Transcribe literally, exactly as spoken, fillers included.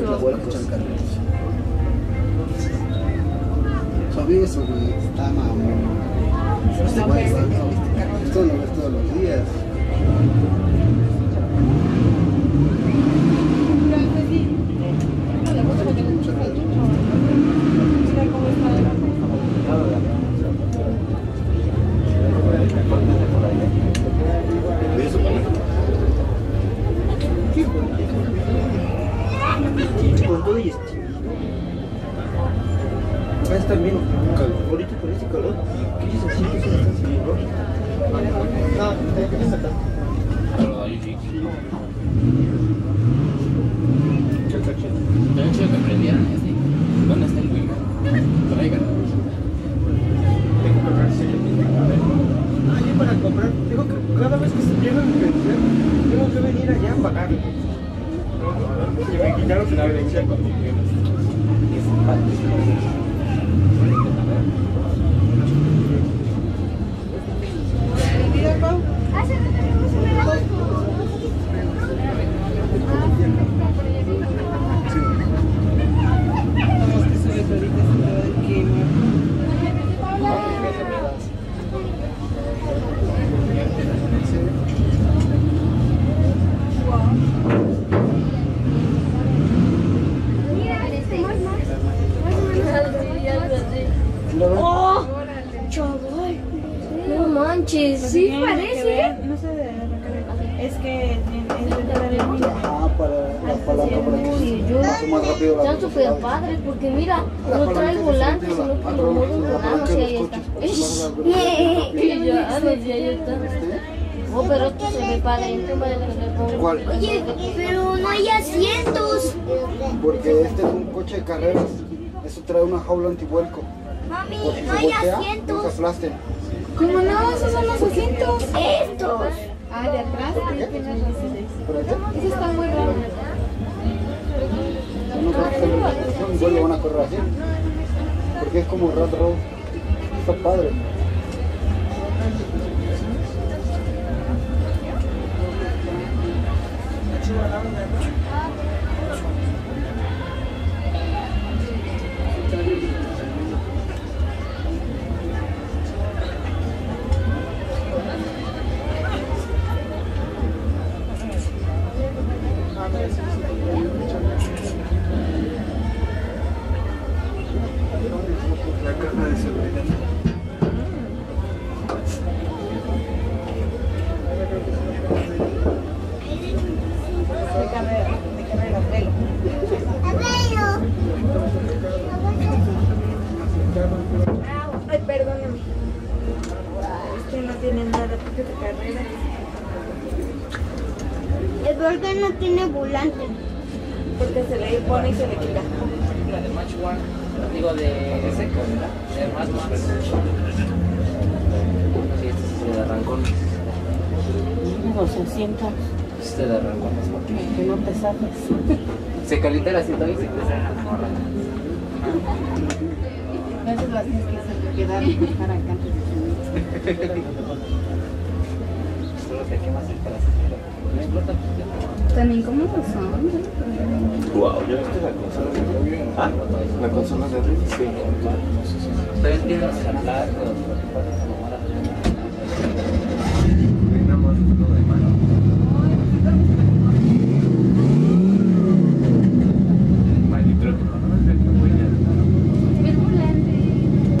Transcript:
los vuelcos. Sobre eso, güey, está mamón. Esto lo ves todos los días. Con todo y estilo. Va a estar bien. Ahorita con este calor. ¿Qué dices así? ¿Qué se está haciendo? No, ¿qué te saca? Pero ahí sí. Yo he hecho que aprendieran este. ¿Dónde está el Wiman? Tráiganlo. Tengo que comprar serie. Ah, yo para comprar. Digo que cada vez que se llega a vender, tengo que venir allá a pagarlo. Y me quitaron la credencial cuando llegué. ¡Oh! ¡Chaval! No manches, sí parece. No se debe recargar. Es que es de dar el mismo. Ah, para la palanca para que Uy, yo pase más rápido la están súper padres porque mira, no trae volante, sino que lo mueven con manos y ahí está. Y ya, no, ya, ya está. Oh, pero esto se ve padre. ¿Cuál? Oye, pero no hay asientos. Porque este es un coche de carreras. Eso trae una jaula antivuelco. Mami, Porque no se hay voltea, no se asientos. aplasten. ¿Cómo no? Esos son los asientos. Estos. Ah, de atrás, sí, tienes razón. ¿Por aquí? Eso está muy raro. No creo que tenga la presión, igual lo van a correr así. Porque es como Rat Road. Está padre. La caja de seguridad. De carrera, de carrera, velo. Ay, perdóname. Este no tiene nada porque de carrera. El Burger no tiene volante. Porque se le pone y se le quita. La de Match One. Digo de ese. De más más. Sí, este es de arrancón. No se sienta. Este de arrancón. Que no te sabes. Se calienta el asiento y se queda. A veces las tienes que quedar y dejar acá antes de subir. Solo te quemas el trasero. No explota. Tan incómodos son. Wow, ¿ya viste la consola de arriba? ¿Ah? La consola de arriba, sí. También tienes el hablar, pero lo que pasa es que